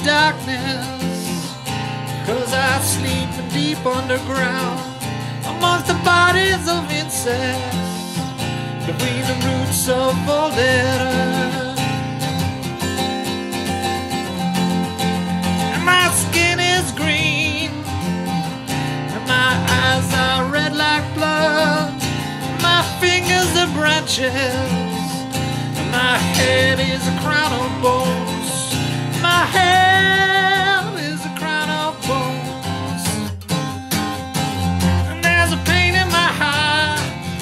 darkness, 'cause I sleep deep underground amongst the bodies of insects, between the roots of folded earth. And my skin is green, and my eyes are red like blood. My fingers are branches, and my head is a crown of bones. My head is a crown of bones. And there's a pain in my heart.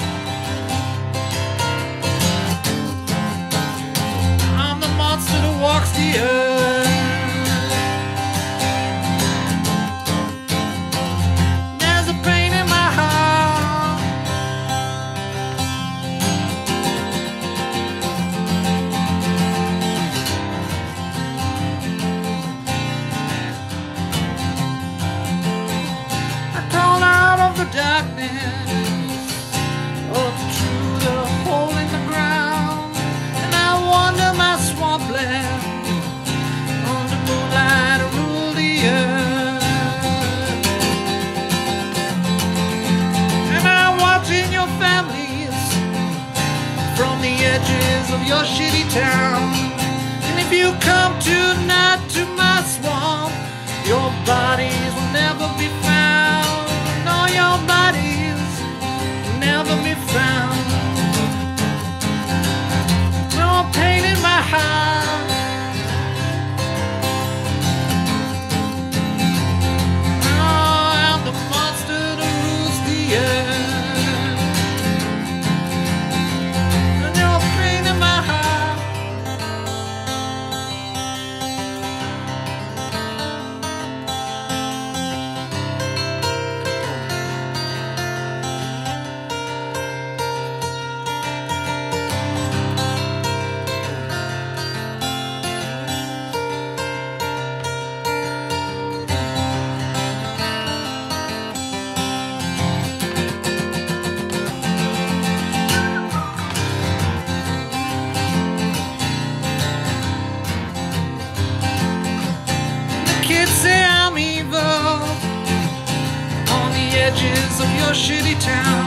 I'm the monster that walks the earth. There's a pain in my heart. I crawl out of the darkness, up through the hole in the ground, and I wander my swampland under moonlight to rule the earth. And I'm watching your families from the edges of your shitty town. And if you come tonight to my swamp, your bodies will never be found. No, your bodies will never be found. No pain in my heart. Oh, I'm the monster that rules the earth. No pain in my heart. Kids say I'm evil on the edges of your shitty town.